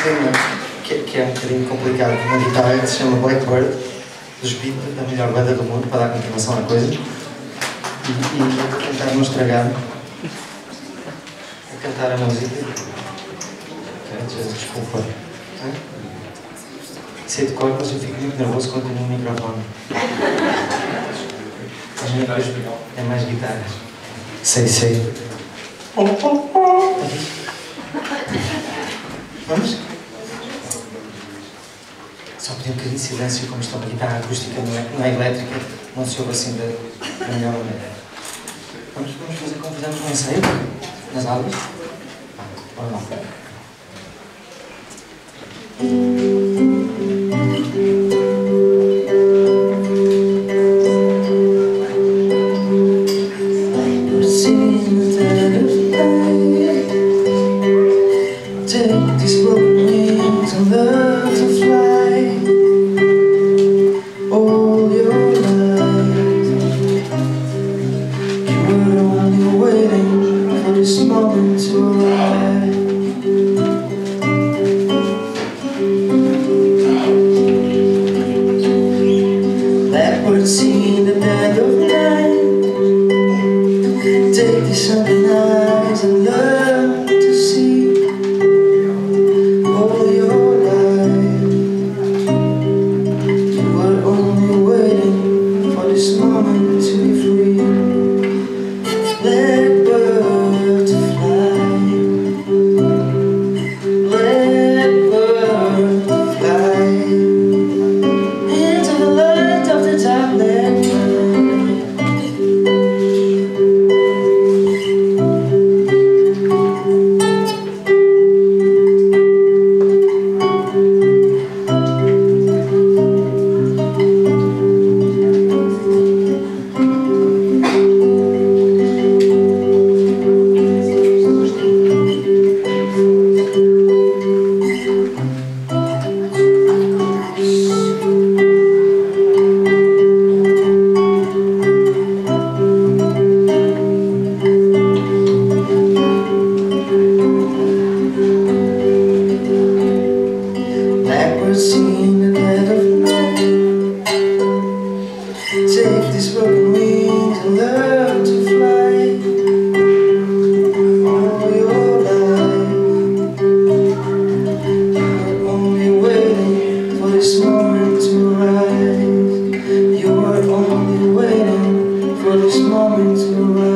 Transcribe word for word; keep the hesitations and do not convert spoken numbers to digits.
tema que, que é um bocadinho complicado, com uma guitarra que se chama Blackbird, dos Beatles, a melhor banda do mundo, para dar continuação à coisa. E, e vou tentar não estragar, a cantar a música. Desculpa. Sei de cor, mas eu fico muito nervoso quando tenho um microfone. É mais guitarras. Sei, sei. Vamos? Só pedir um bocadinho de silêncio, como está uma guitarra acústica, não é, não é elétrica, não se ouve assim da, da melhor maneira. Vamos, vamos fazer como fizemos no ensaio, nas aulas? Vamos lá. Take these broken wings and learn to fly all your life. You were only waiting for this moment to arrive. Blackbird singing the dead of night. Take these open eyes and learn to see. This moment to be free, blackbird to fly, blackbird to fly into the light of the dark black singing the dead of night. Take these broken wings and learn to fly all your life. You're only waiting for this moment to rise. You're only waiting for this moment to rise.